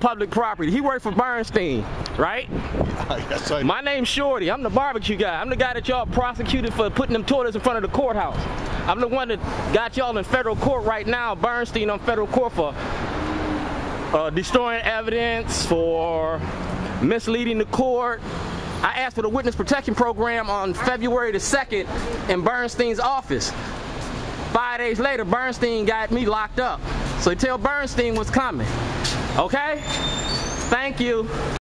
public property. He worked for Bernstein, right? Yes, I My name's Shorty. I'm the barbecue guy. I'm the guy that y'all prosecuted for putting them toilets in front of the courthouse. I'm the one that got y'all in federal court right now, Bernstein on federal court for destroying evidence, for misleading the court. I asked for the witness protection program on February the 2nd in Bernstein's office. 5 days later, Bernstein got me locked up. So tell Bernstein what's coming. Okay? Thank you.